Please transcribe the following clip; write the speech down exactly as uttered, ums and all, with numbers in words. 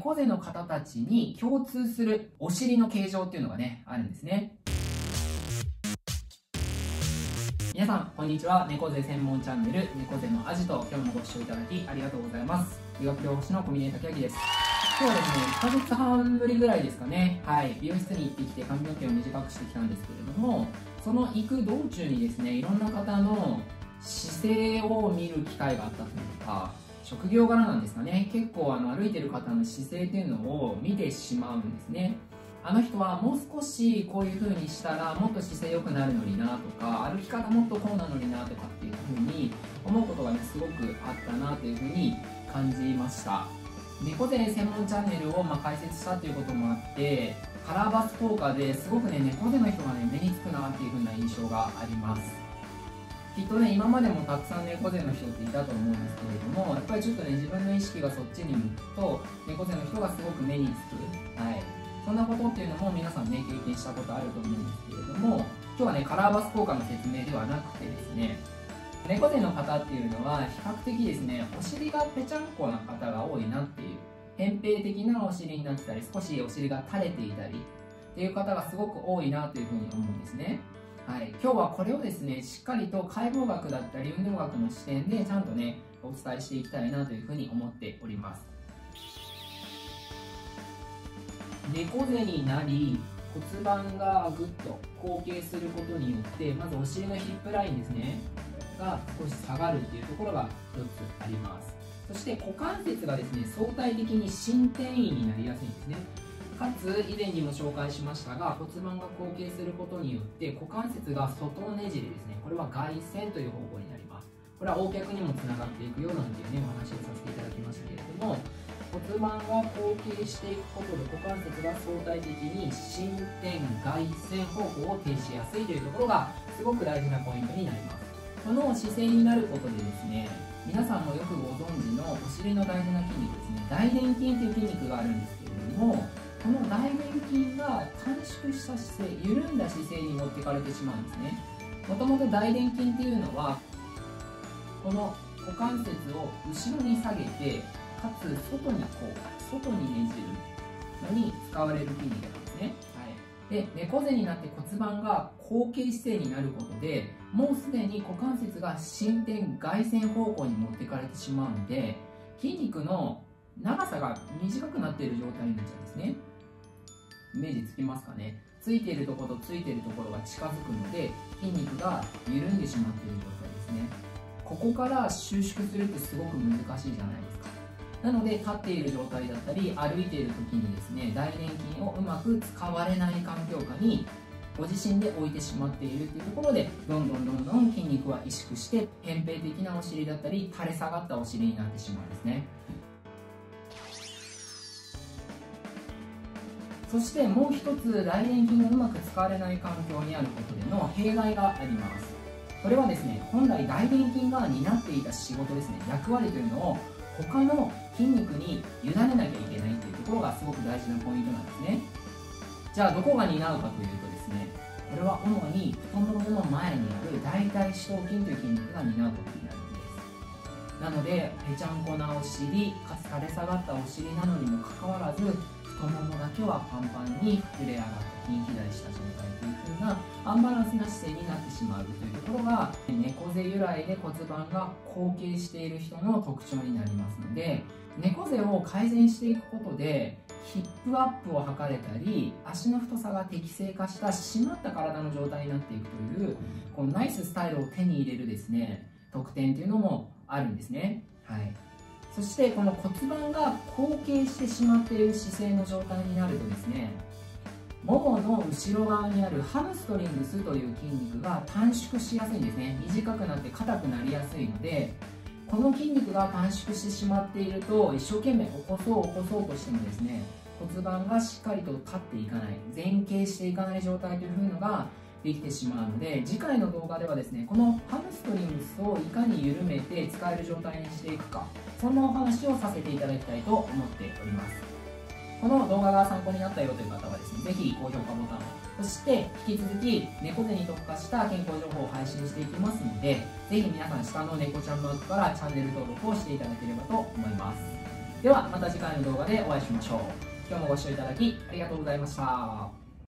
猫背の方たちに共通するお尻の形状っていうのがね、あるんですね。皆さん、こんにちは。猫背専門チャンネル、猫背のアジト、今日もご視聴いただきありがとうございます。理学療法士の小峰武明です。今日はですね、いっかげつはんぶりぐらいですかね。はい、美容室に行ってきて髪の毛を短くしてきたんですけれども、その行く道中にですね、いろんな方の姿勢を見る機会があったというか、職業柄なんですかね、結構あの歩いてる方の姿勢っていうのを見てしまうんですね。あの人はもう少しこういう風にしたらもっと姿勢良くなるのになとか、歩き方もっとこうなのになとかっていう風に思うことがね、すごくあったなという風に感じました。猫背専門チャンネルをまあ開設したということもあって、カラーバス効果ですごくね、猫背の人がね、目につくなっていう風な印象があります。きっとね、今までもたくさん猫背の人っていたと思うんですけれども、やっぱりちょっとね、自分の意識がそっちに向くと、猫背の人がすごく目につく。はい。そんなことっていうのも皆さんね、経験したことあると思うんですけれども、今日はね、カラーバス効果の説明ではなくてですね、猫背の方っていうのは比較的ですね、お尻がぺちゃんこな方が多いなっていう、扁平的なお尻になってたり、少しお尻が垂れていたりっていう方がすごく多いなというふうに思うんですね。はい、今日はこれをですね、しっかりと解剖学だったり運動学の視点でちゃんとね、お伝えしていきたいなというふうに思っております。猫背になり、骨盤がぐっと後傾することによって、まずお尻のヒップラインですね、が少し下がるっていうところがひとつあります。そして股関節がですね、相対的に伸展位になりやすいんですね。かつ以前にも紹介しましたが、骨盤が後傾することによって股関節が外ねじれですね、これは外旋という方向になります。これは横脚にもつながっていくよなんていうね、お話をさせていただきましたけれども、骨盤が後傾していくことで股関節が相対的に伸展外旋方向を呈しやすいというところがすごく大事なポイントになります。この姿勢になることでですね、皆さんもよくご存知のお尻の大事な筋肉ですね、大臀筋という筋肉があるんですけれども、この大臀筋が短縮した姿勢、緩んだ姿勢に持っていかれてしまうんですね。もともと大臀筋っていうのは、この股関節を後ろに下げて、かつ外にこう、外にねじるのに使われる筋肉なんですね。はい、で、猫背になって骨盤が後傾姿勢になることで、もうすでに股関節が伸展外旋方向に持っていかれてしまうので、筋肉の長さが短くなっている状態になっちゃうんですね。イメージつきますかね。ついているところとついているところが近づくので、筋肉が緩んでしまっている状態ですね。ここから収縮するってすごく難しいじゃないですか。なので、立っている状態だったり歩いている時にですね、大臀筋をうまく使われない環境下にご自身で置いてしまっているというところで、どんどんどんどん筋肉は萎縮して扁平的なお尻だったり垂れ下がったお尻になってしまうんですね。そしてもう一つ、大臀筋がうまく使われない環境にあることでの弊害があります。それはですね、本来大臀筋が担っていた仕事ですね、役割というのを他の筋肉に委ねなきゃいけないというところがすごく大事なポイントなんですね。じゃあどこが担うかというとですね、これは主に太ももの前にある大腿四頭筋という筋肉が担うことになるんです。なので、ぺちゃんこなお尻かつ垂れ下がったお尻なのにもかかわらず、太ももだけはパンパンに膨れ上がった筋肥大した状態という風なアンバランスな姿勢になってしまうというところが、猫背由来で骨盤が後傾している人の特徴になりますので、猫背を改善していくことでヒップアップを図れたり、足の太さが適正化した締まった体の状態になっていくという、このナイススタイルを手に入れるですね、特典というのもあるんですね。はい。そしてこの骨盤が後傾してしまっている姿勢の状態になるとですね、ももの後ろ側にあるハムストリングスという筋肉が短縮しやすいんですね。短くなって硬くなりやすいので、この筋肉が短縮してしまっていると、一生懸命起こそう起こそうとしてもですね、骨盤がしっかりと立っていかない、前傾していかない状態というのができてしまうので、次回の動画ではですね、このハムストリングスをいかに緩めて使える状態にしていくか、そんなお話をさせていただきたいと思っております。この動画が参考になったよという方はですね、ぜひ高評価ボタンを、そして引き続き猫背に特化した健康情報を配信していきますので、ぜひ皆さん下の猫ちゃんマークからチャンネル登録をしていただければと思います。 ではまた次回の動画でお会いしましょう。今日もご視聴いただきありがとうございました。